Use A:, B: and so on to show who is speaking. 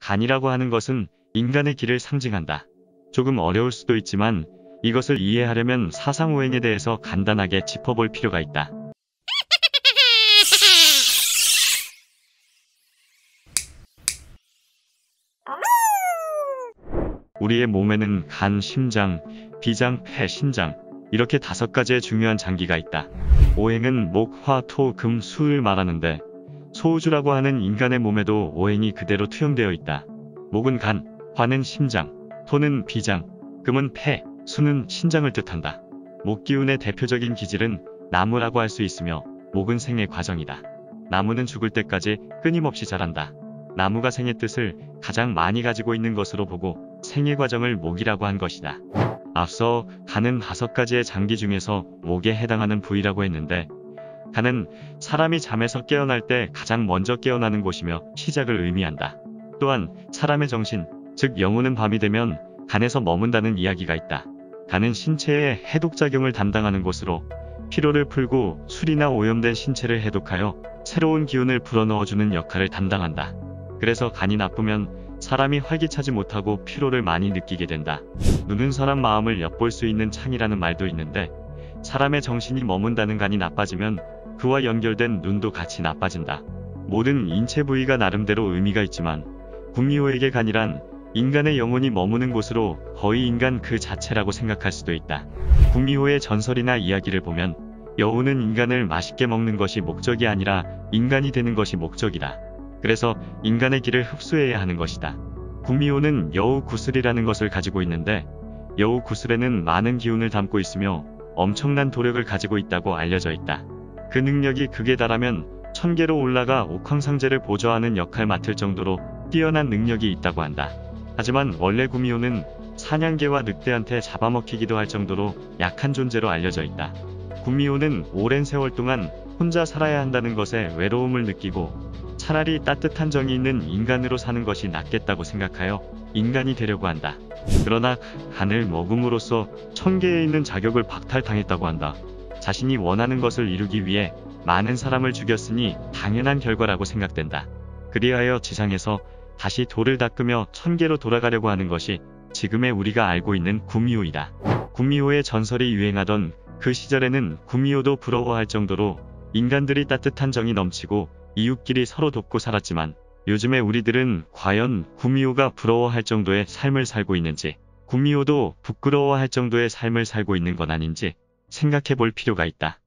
A: 간이라고 하는 것은 인간의 기를 상징한다. 조금 어려울 수도 있지만 이것을 이해하려면 사상오행에 대해서 간단하게 짚어볼 필요가 있다. 우리의 몸에는 간, 심장, 비장, 폐, 신장 이렇게 5가지의 중요한 장기가 있다. 오행은 목, 화, 토, 금, 수를 말하는데 소우주라고 하는 인간의 몸에도 오행이 그대로 투영되어 있다. 목은 간, 화는 심장, 토는 비장, 금은 폐, 수는 신장을 뜻한다. 목기운의 대표적인 기질은 나무라고 할 수 있으며 목은 생의 과정이다. 나무는 죽을 때까지 끊임없이 자란다. 나무가 생의 뜻을 가장 많이 가지고 있는 것으로 보고 생의 과정을 목이라고 한 것이다. 앞서 간은 5가지의 장기 중에서 목에 해당하는 부위라고 했는데 간은 사람이 잠에서 깨어날 때 가장 먼저 깨어나는 곳이며 시작을 의미한다. 또한 사람의 정신, 즉 영혼은 밤이 되면 간에서 머문다는 이야기가 있다. 간은 신체의 해독작용을 담당하는 곳으로 피로를 풀고 술이나 오염된 신체를 해독하여 새로운 기운을 불어넣어주는 역할을 담당한다. 그래서 간이 나쁘면 사람이 활기차지 못하고 피로를 많이 느끼게 된다. 눈은 사람 마음을 엿볼 수 있는 창이라는 말도 있는데 사람의 정신이 머문다는 간이 나빠지면 그와 연결된 눈도 같이 나빠진다. 모든 인체 부위가 나름대로 의미가 있지만 구미호에게 간이란 인간의 영혼이 머무는 곳으로 거의 인간 그 자체라고 생각할 수도 있다. 구미호의 전설이나 이야기를 보면 여우는 인간을 맛있게 먹는 것이 목적이 아니라 인간이 되는 것이 목적이다. 그래서 인간의 기를 흡수해야 하는 것이다. 구미호는 여우 구슬이라는 것을 가지고 있는데 여우 구슬에는 많은 기운을 담고 있으며 엄청난 도력을 가지고 있다고 알려져 있다. 그 능력이 극에 달하면 천계로 올라가 옥황상제를 보좌하는 역할 맡을 정도로 뛰어난 능력이 있다고 한다. 하지만 원래 구미호는 사냥개와 늑대한테 잡아먹히기도 할 정도로 약한 존재로 알려져 있다. 구미호는 오랜 세월 동안 혼자 살아야 한다는 것에 외로움을 느끼고 차라리 따뜻한 정이 있는 인간으로 사는 것이 낫겠다고 생각하여 인간이 되려고 한다. 그러나 간을 먹음으로써 천계에 있는 자격을 박탈당했다고 한다. 자신이 원하는 것을 이루기 위해 많은 사람을 죽였으니 당연한 결과라고 생각된다. 그리하여 지상에서 다시 돌을 닦으며 천계로 돌아가려고 하는 것이 지금의 우리가 알고 있는 구미호이다. 구미호의 전설이 유행하던 그 시절에는 구미호도 부러워할 정도로 인간들이 따뜻한 정이 넘치고 이웃끼리 서로 돕고 살았지만 요즘의 우리들은 과연 구미호가 부러워할 정도의 삶을 살고 있는지, 구미호도 부끄러워할 정도의 삶을 살고 있는 건 아닌지 생각해 볼 필요가 있다.